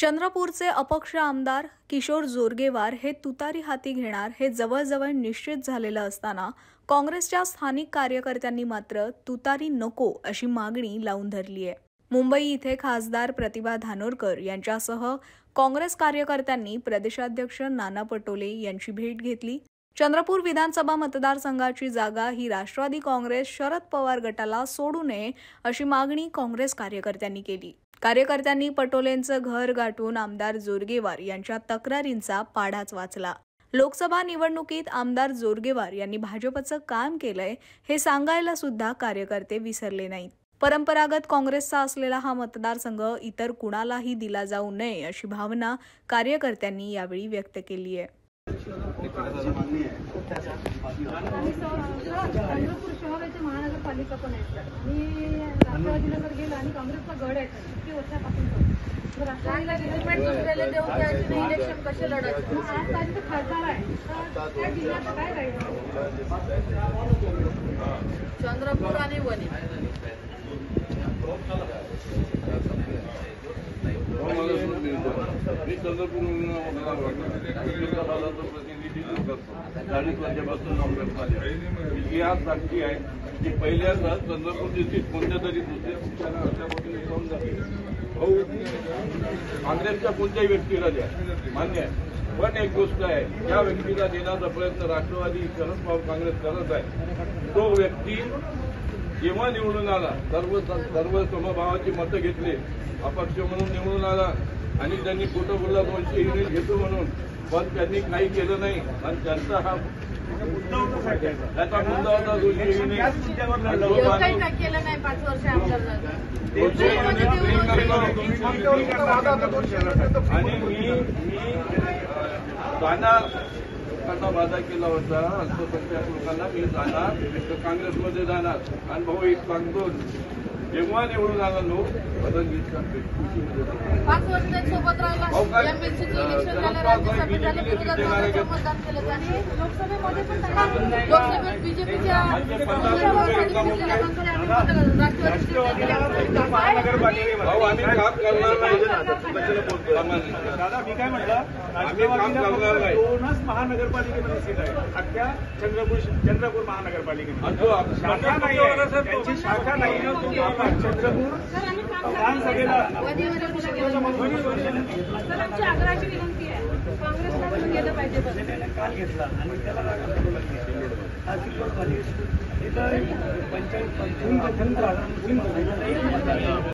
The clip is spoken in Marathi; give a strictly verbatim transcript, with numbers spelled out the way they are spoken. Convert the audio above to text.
चंद्रपूरचे अपक्ष आमदार किशोर जोरगेवार हे तुतारी हाती घेणार हे जवळजवळ निश्चित झालेलं असताना काँग्रेसच्या स्थानिक कार्यकर्त्यांनी मात्र तुतारी नको अशी मागणी लावून धरली आहे। मुंबई इथे खासदार प्रतिभा धानोरकर यांच्यासह काँग्रेस कार्यकर्त्यांनी प्रदेशाध्यक्ष नाना पटोले यांची भेट घेतली। चंद्रपूर विधानसभा मतदारसंघाची जागा ही राष्ट्रवादी काँग्रेस शरद पवार गटाला सोडू नये अशी मागणी काँग्रेस कार्यकर्त्यांनी केली। कार्यकर्त्यांनी पटोलेंचं घर गाठून आमदार जोरगेवार यांच्या तक्रारींचा पाढाच वाचला। लोकसभा निवडणुकीत आमदार जोरगेवार यांनी भाजपचं काम केलंय हे सांगायला सुद्धा कार्यकर्ते विसरले नाहीत। परंपरागत काँग्रेसचा असलेला हा मतदारसंघ इतर कुणालाही दिला जाऊ नये अशी भावना कार्यकर्त्यांनी यावेळी व्यक्त केली आहे। चंद्रपूर शहराची महानगरपालिका पण आहे सर। मी राष्ट्रवादीला जर गेला आणि काँग्रेसचा गड आहे किती वर्षापासून तर राष्ट्रवादीला डेव्हलपमेंट दुसऱ्याला देऊन त्याची इलेक्शन कसे लढायचे। आज तारीख खासदार आहे तर त्या जिल्ह्यात काय राहील? चंद्रपूर आणि वणी मी चंद्रपूर प्रतिनिधित्व करतो। चाळीस वर्षापासून काँग्रेसमध्ये इतिहास साक्षी आहे की पहिल्यांदा चंद्रपूरची सीट कोणत्या तरी दुसऱ्या पक्षाला असल्यापासून येऊन जाते। भाऊ काँग्रेसच्या कोणत्याही व्यक्तीला द्या मान्य आहे, पण एक गोष्ट आहे, ज्या व्यक्तीला देण्याचा प्रयत्न राष्ट्रवादी शरद पवार काँग्रेस करत आहे तो व्यक्ती जेव्हा निवडून आला सर्व सर्व समभावाची मतं घेतली, अपक्ष म्हणून निवडून आला आणि त्यांनी खोटं बोलला दोनशे युनिट घेतो म्हणून, पण त्यांनी काही केलं नाही आणि त्यांचा हा त्याचा मुद्दा होता दोनशे युनिट केलं नाही पाच वर्ष आणि मी मी जाणार कसा वादा केला होता अल्पसंख्याक लोकांना मी जाणार तर काँग्रेसमध्ये जाणार आणि भाऊ एक सांगतो जेव्हा निवडून आला लोक बदल पाच वर्ष सोबत राहिला एमपीएससीचं इलेक्शन झालं, राज्यसभेत झालं, विरोधात मतदान केलं आणि लोकसभेमध्ये पण लोकसभेत बीजेपीच्या भाऊ आम्ही काम करणार नाही। दादा मी काय म्हटलं, राष्ट्रवादीला दोनच महानगरपालिकेमध्ये सीट आहे अख्ख्या चंद्रपूर चंद्रपूर महानगरपालिकेत शाखा नाही आहे, त्यांची शाखा नाही। चंद्रपूर विधानसभेला आमची आग्रहाची विनंती आहे काँग्रेसला गेलं पाहिजे। काल घेतला आणि त्याला पंचायत